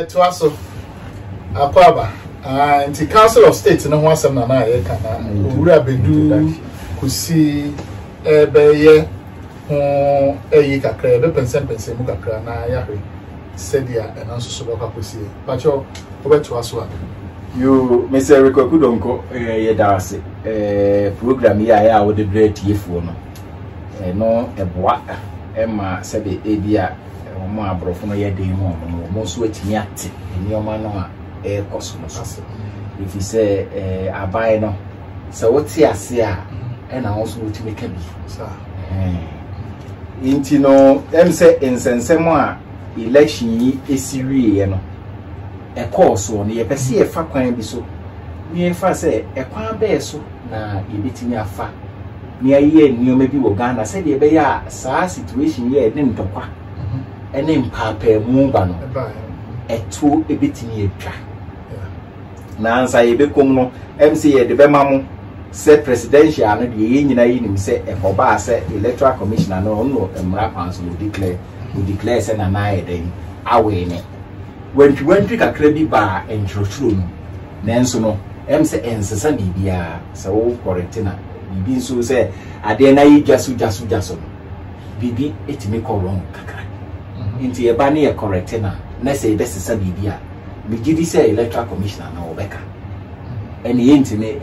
Twaso Akwaba and the Council of State no one some na e kana owura Badu-Kusi ebeye ho eyi kakra be pense mu kakra na yahwe sedia enanso so be kwakosi pacho obetwaso a you Mr. Kwaku Donkor ye dawase program ya wo Debrah tiefo no no eboa ema sebe ebia mo abrofo no ye den mo so atimi ate enioma no a koso no so if you say abai no so what ase a na also otimi ka bi inti no em say insensem a election yi esiwie no course no ye pese ye fa kwan bi so ni e fa say kwan be so na ye betimi afa ni aye enioma bi wo Ghana say de be ya sa situation ye de ntokwa ene mpapa mu ba no eto ebetimi etwa na ansa ye bekom no MC ye de be mamu say presidential no de ye nyina yi nim say ekoba say electoral commissioner no emra kwanso declare say na na ye den awe ne wentwi kakra bi ba entrotro no nanso no MC ensesa bibia say wo correct na bibi nso say ade na yi jasu no bibi etimi ko wrong kakra inti eba na ye correct na say be sesa bibia me gidi say electoral commissioner na obeka eni yenti me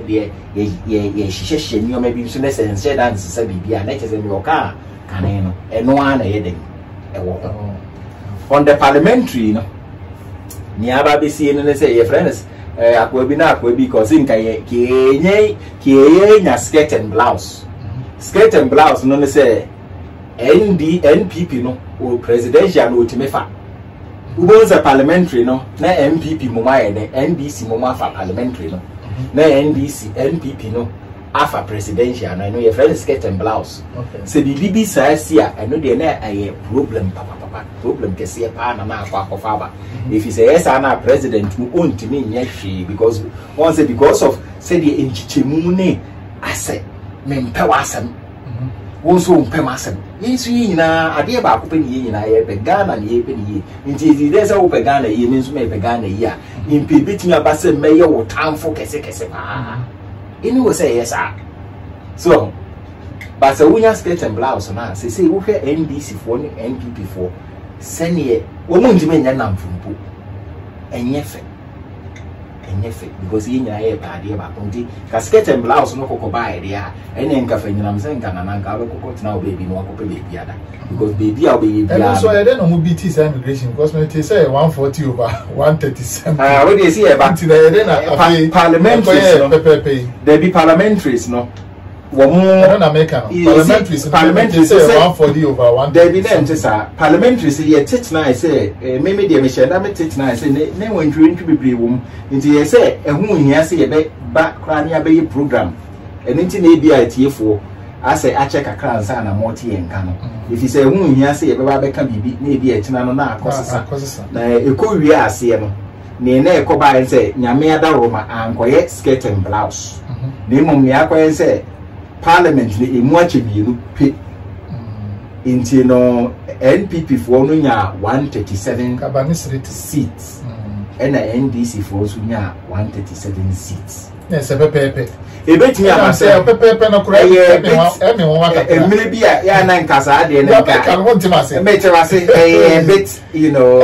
ye hihye nioma bi nso na say nse dan sesa bibia na chese me oka kane no eno ana ye den ewo on the parliamentary no ni aba be see no say ye friends akwa bi cause nka ye kiye nya skirt and blouse no say NPP no o presidential no timefa ubonza parliamentary no na MPP mo maye de NDC mo mafa parliamentary no na NPP no afa presidential na no ye friend skirt and blouse se bibi saasi a eno de na aye problem papa problem kese pa na akwa ba if you say yes na president who ontimi nya hwe because of say the enchichemu ne ase mempe wasam wonso mpem asem yesu yina ade ba ko pe ni yina ye be Ghana ni ye pe ni nti de say wo pe Ghana ye mi nso me pe Ghana yi a impe betimi abase meye wo tamfo kese pa ini wo say yes a so but say wunya skirt and blouse na say wo hwe NDC fo ni NPP fo sene wo mu ndime nya namfumpo enyefe because yina ye pa ade ba konti ka skirt and blouse no kokko ba ide a ene nka fa nyinam se nka na nka kokko tina o baby no kokko baby ada because baby a baby bia so I don't know BT immigration because when they say 140 over 137 what do you see about parliamentaries there be parliamentaries no parliamentary say 140 over 1. There be them just parliamentary say ye tit na say maybe dey me share na me tit na say na wan ntwi bebre wom nti ye say ehun hia say ye be ba kra na be program eni nti na ebi atiefo ase a check akra nsa na multi enka no if you say ehun hia say ye be ba be ka bibi na ebi atina no na akosesa na ekowie ase no na na ekoba say nyame ada roma ankoye skirt and blouse na mum ne akoye say parliament ni emu achebienu pe inti no NPP for no nya 137 seats and NDC for so nya 137 seats yes pepe ebetimi amase pepe no kura emi won waka emire bia ya na nkasa ade na nka kan won timase metemase bit you know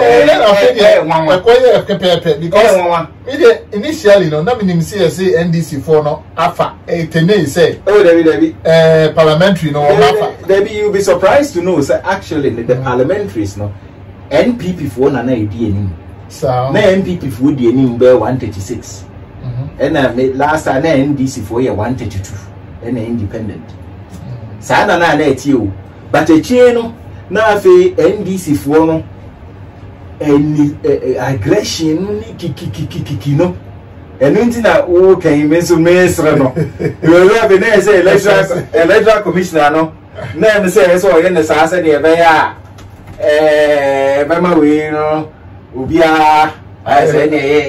pepe because initially no na minim say NDC for no afa tenay say Debbie parliamentary no afa Debbie you be surprised to know say actually the parliamentaries no NPP for na edi enim so na NPP for di enim be 136 and last time NDC for year 132 and independent sana na etio but a cheno na fe NDC for no any aggression kiki no enu na o kan meso mesra no you have been say electoral commissioner no na me say so ye ne sa say de be ya mama we no obia I say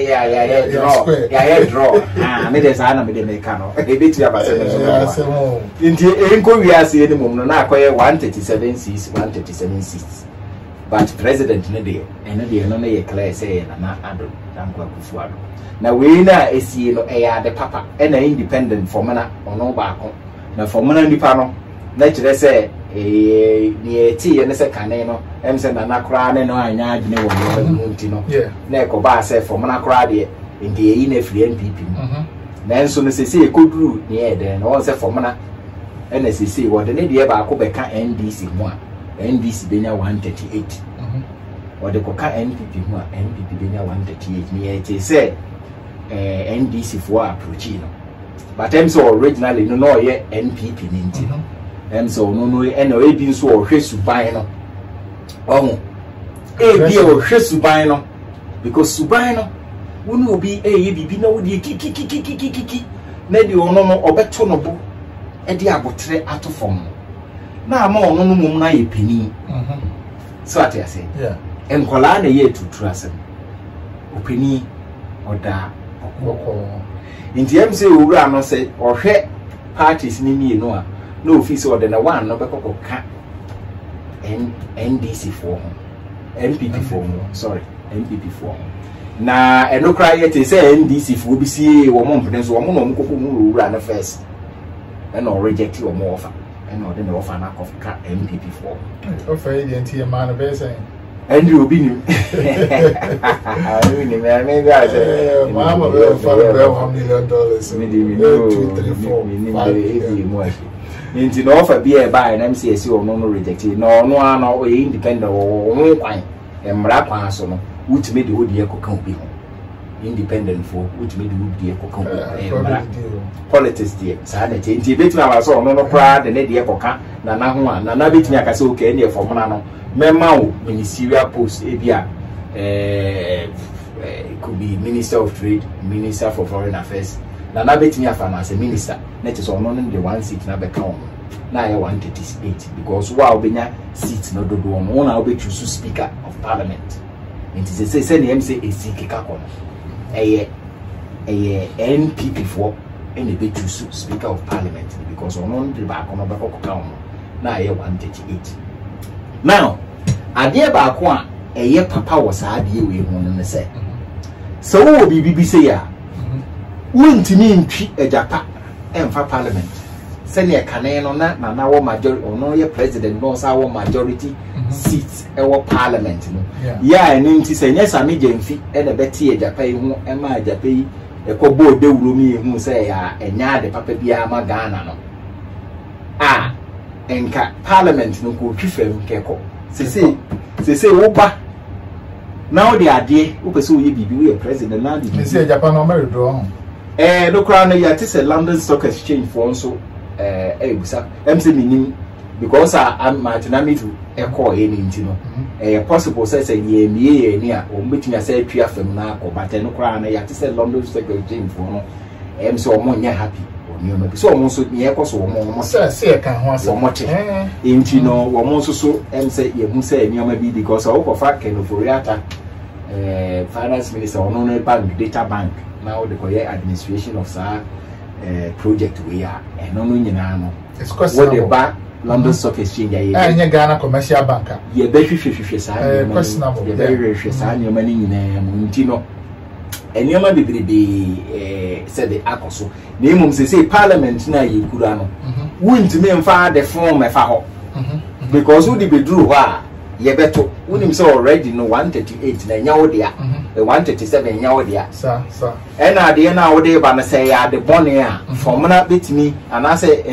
draw me dey say na me dey make no e be tia ba say me so nti enko wi ase ni mum no na akoye 137 seats but president no dey no na ye clear say na ado dan Kwaku ado na we na esie no de papa na independent for mana ono baako na for mana nipa no na kire say ni eti ye ne se kane no em se na kra ne no anya adwene wo no nti no na e ko ba say for mana kra de ndi yi na free NPP na enso no se se koduru ni e de no se for mana na se se wo de ne de baako be ka NDC mu a NDC benya 138 or the Koka NPP who are NPP benya 138 me it say NDC for approach but them so originally no ye NPP ninti them so no e bi so ohwe suban no omo e bi ohwe suban no because suban no wonu obi ye bibi na wodi kiki na di ono no obeto no bo e di abotre ato fom na ama ono no mum na ye pani so ati ase enkola na ye tutu asem opani oda okoko nti em se owura no se ohwe parties ni mi no a no office order na one no bekoko ka NDC for NPP for sorry NPP for na enokra ye te se NDC for bi sie wo mo mpene so wo mo no mkoko mu owura na first and or reject your more offer and or then offer na of ka NPP for offer the entire man be saying and you be new. Maybe I say, Mama, $1 million. 2, 3, 4, 5. Into no offer be a buy and MCSC or no rejected, no, independent or wine and Marapasono, which made the wood year cocoon independent for which made the wood year cocoon. Politics, dear, sanity, between our son, no pride, and Eddie Epoca, Nana bit me a caso can for Monano. Memao ministerial post ebia it could be Minister of Trade, Minister for Foreign Affairs. Na betimi afana as a minister net is on the one seat na beka on na I 138 because wa obenya seat no dodo on na obetu speaker of parliament. It is say the MC is kika kono eye NPP for any betu speaker of parliament because on the back on beka ko na I 138. Now ade ba ko a eye papa wo sa ade we hu no se so wo bibi say ya wontimi ntwi ejapa emfa parliament se ne kane no na wo majority ono ye president no sa wo majority seats e wo parliament no ya eni nti se nyesa me gemfi e na beti ejapa yi hu e ma ejapa yi e ko bo dewuro mi hu se ya enya ade papa bia ma Ghana no enka parliament no ko twifem keko sese wo ba now the ade wo pese wo ye bibi wo ye president na di se Japan no meri do no crown ya te se London Stock Exchange for so ebusa MC minim because I'm martinami to echo any ntino possible say ye mie ni a o mbetumi asa atwa fam na ko but no crown ya te se London Stock Exchange for no MC o mo nya happy so almost near cost or more say can once or much into no almost so and say you who say near maybe because of fact can for finance minister or no bank data bank now the Korea administration of project we are and no it's cost what the back London Stock Exchange and Ghana commercial banker ye be questionable your money in and you might be said the akoso. Name say parliament na ye kura no. Wouldn't me and the form of a because who be drew ye beto. Wouldn't so already no 138 na nyawo dia. 137 nyawo dia. Sir. And I dear now day by say the bonnia for mana bit me and I say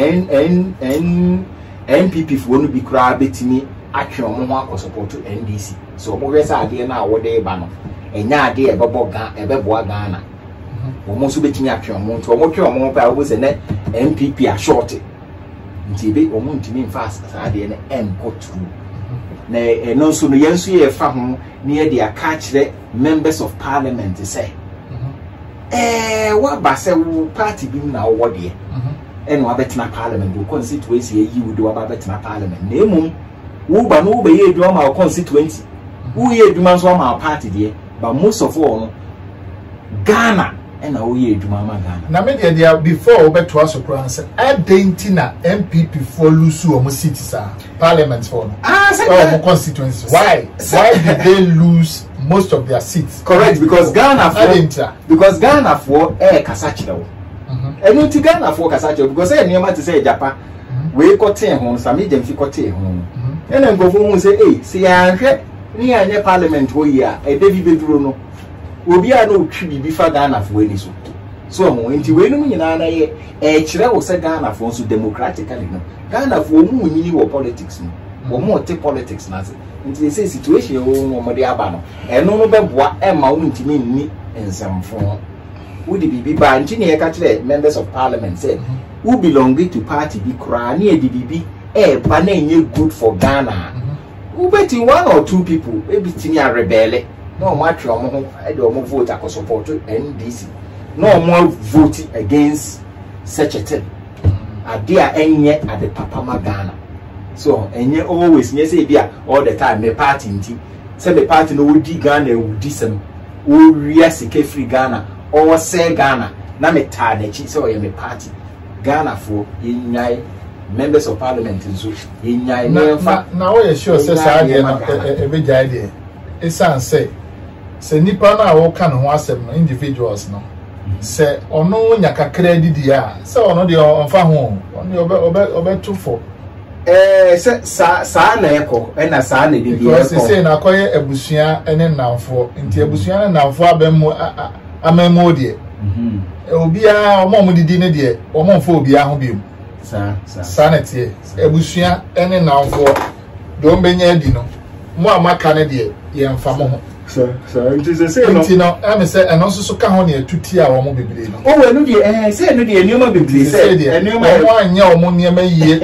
NPP for won't be cry bit me action or support to NDC. So more idea now what day banner. Enya ade ebebo Ghana omo so betimi atwe omo nto omo twe omo pa obo se ne MPP a short nti be omo ntimi fast ade ne enkotu na eno so no yenso ye fa ho ne ye de aka kire members of parliament say wa ba se wo party bi na wo de eno abetina parliament do constituency yi wo do abetina parliament na emum wo ba no wo be ye adwuma ma constituency wo ye adwuma so ma party de. But most of all, Ghana and now we do Mamma Ghana. Na me dia before we to us say adentina MPP for lose almost cities parliament for constituencies. Why did they lose most of their seats? Correct, because Ghana for Kasachiro. And you Ghana for Kasachiro because I near to say Japan. We got 10 homes, some medium fi got 10 home. And then go home and say, hey, see, I near parliament where you are, a David Bedrono. Will be a no tree before Ghana for any so. So, into when you know, a child was a Ghana for so democratically. Ghana for whom we knew politics, or more take politics, nothing. Into the same situation, or Madiabano, and no matter what Emma wouldn't mean me in some form. Would it be by engineer members of parliament said, who belonging to party be crying near DBB, banana good for Ghana. Who betting 1 or 2 people, maybe Tinia rebel. No matter I don't vote I support NDC. No more voting against such a thing. A dear and yet at the Papa Ghana. So and yet always say all the time the party say the party no would Ghana would disem who reasike free Ghana or say Ghana. Na me tired so I am a party. Ghana for in members of parliament and so in now you sure says I a big idea. It's say nipa na wo kan ho asem no individuals no say ono nyaka credit dia say ono de onfa ho ono obeto for say sa na eko na sa na de dia because say na koye abusua ene namfo nti abusua na namfo abemu amemo de obia omo didi ne de omo mfo obia ho biom sa na tie abusua ene namfo do mbenya di no mo amaka ne de ye mfa mo ho so it is the same no am say and also so ka ho ne atuti a wo mo bebre no oh we no de say no de enioma bebre say enioma wo anya wo mo niema yie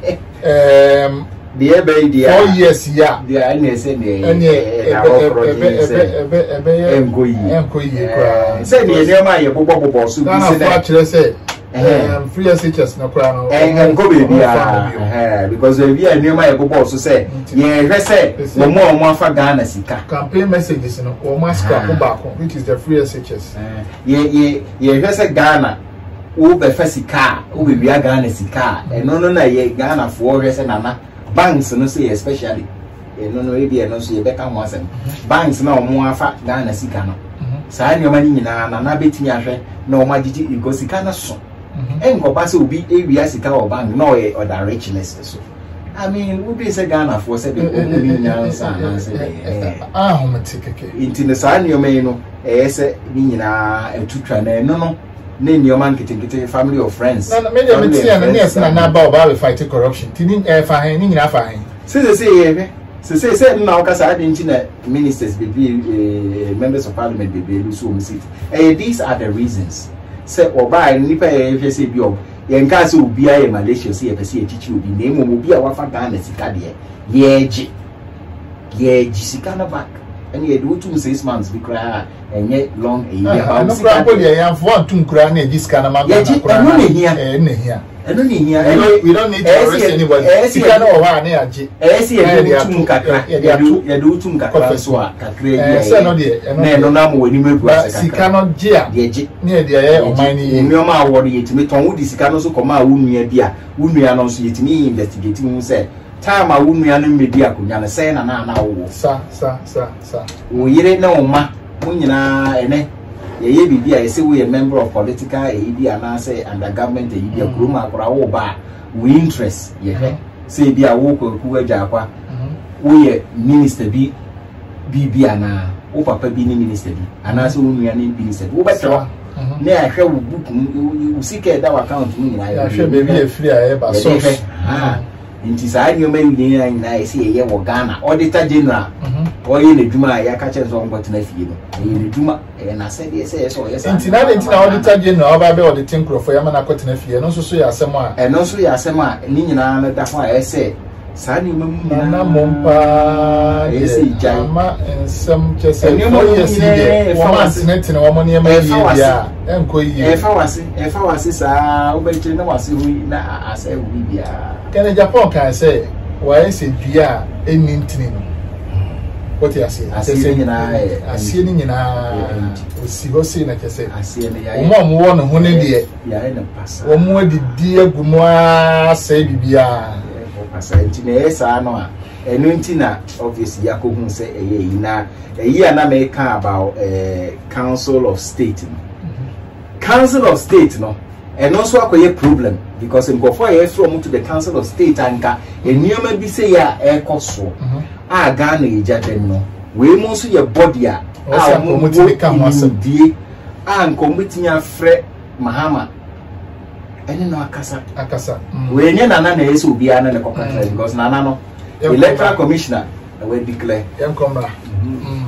the ebe dia 4 years ya dia anya say ne ebe enko yie kwa say ne enioma ye bobo so bi say na fa say free SHS no kwa no and go baby because we are near my bobo so say ye say no more afa Ghana sika campaign messages no o mask back which is the free SHS ye say Ghana wo be fasika wo be bia Ghana sika no na ye Ghana for we say nana banks no say especially no e bia no so ye be ka mo asem banks na o mo afa Ghana sika no saa ni o mani nyina na betimi ahwe na o ma gigi go sika na so enko pass obi area sika o bank no e other richness so I mean we be say Ghana for say the obi nyansa na say hometikeke inti ne saa ni o me no say ni nyina etutwa na no ne ni o man kitikite family or friends na me dey metia na ne say na ba o ba fight corruption tini fa han ni nyina fa han say say now because I didn't ministers be members of parliament be lose home seat. These are the reasons. Say oba nipa e say bi ob ye nka say obi aye Malaysia say e pese e chichi obi na emo obi a wafa Ghana sika de ye ji sika na back and ye do 6 months be cry enye long a year no problem ye yan for tum kura na ji sika na ma na kura no ne hia we don't need to arrest anybody sika na o wa na aje ye do tum kakra ye do tum kakra so a kakra ye say no de no na mo wani mebu sika no je a ye na de ye o man ni mi o ma awori yetimi ton wo di sika no so koma wunua bia wunua no so yetimi investigate mu say time a wunua no medi akonya no say na wo sa wo yire na o ma mo nyina ene ye bibi a say we a member of political AED and say under government AED kuruma akora wo ba we interest ye say bia wo ko Ayarkwah wo ye minister bi ana wo papa bi ni minister bi ana say wo nua ni minister wo beto na ahwe wo book wo sika da account mu nyina ya hwe baby e free a e ba so inti saa ni o me yin na say ye wo Ghana auditor general oye ne djuma ya ka che zo ngot na fie no ne djuma na say dey say so yes inti na auditor general oba be auditing crofo ya mana kwot na fie no so ya asem a no so ya asem a ni nyina na da ho a say saa ni mamu na mompa say jai ma ensem che say no yes dey wo ma senate na wo mo ne ma yie bia enko yie e fa wase saa wo be che na wase hu na asay hu bia Kene Japan can say why say bia enintini no what you say asie ni nyina osi ho sei na kese asie ne ya omo wo no ho ne de ya na pasa omo didi agumu a sai bibia pasa nti na esa no a eno nti na obviously yakohun se eye yi na eyi ana me ka about Council of State no Council of State no and also akoye problem because before you from to the Council of State anka enioma bi say ya ekoso a Ghana ejaden no we mo so ye body a mo ti ka ho asem die an committee afre Mahama ene no akasa we nye nana na yeso obi ana ne kokata because nana no electoral commissioner we declare yam komra